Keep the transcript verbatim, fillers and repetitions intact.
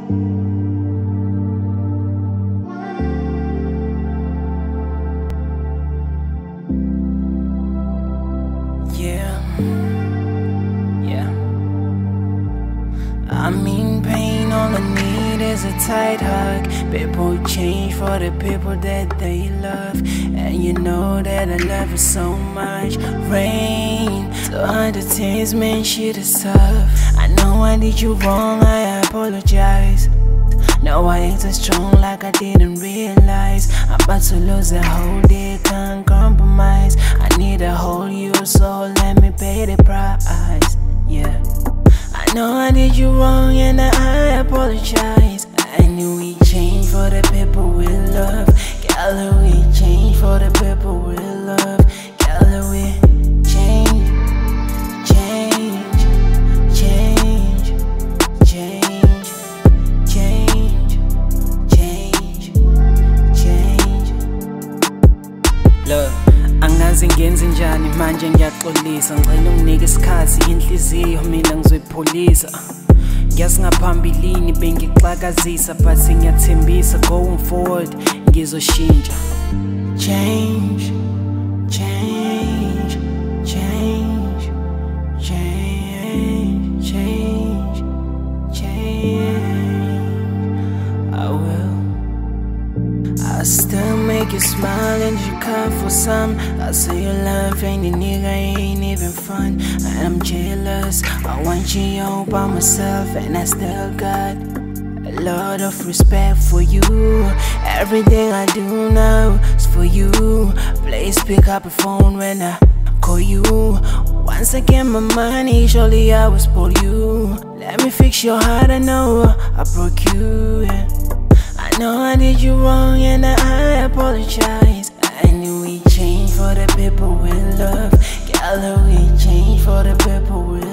Yeah, yeah. I'm in pain, all I need is a tight hug. People change for the people that they love, and you know that I love you so much. Rain, two hundred tears, man, shit is tough. I know I did you wrong, I apologize. No, I ain't so strong like I didn't realize. I'm about to lose the whole day, can't compromise. I need to hold you, so let me pay the price. Yeah, I know I did you wrong and I apologize. I knew we change for the people we love. Girl, we change for the people we love. Girl, we change, change, change, change, change, change, change. Look, angazi ngenze njani manje ngiyaxolisa. Ngicela unginike isikhathi inhliziyo mina ngizoyipholisa. Ngiyazi ngaphambilini bengixakazisa, but ngiyathembisa going forward ngizoshintsha. Change, change, change, change, change, change. I will. I still make you smile and you come for some. I say your love ain't a nigga, ain't even fun. And I'm jealous, I want you all by myself. And I still got a lot of respect for you. Everything I do now is for you. Please pick up the phone when I call you. Once I get my money, surely I will spoil you. Let me fix your heart, I know I broke you, yeah. I know I did you wrong and I apologize. I knew we change for the people we love. Girl, we change for the people we love.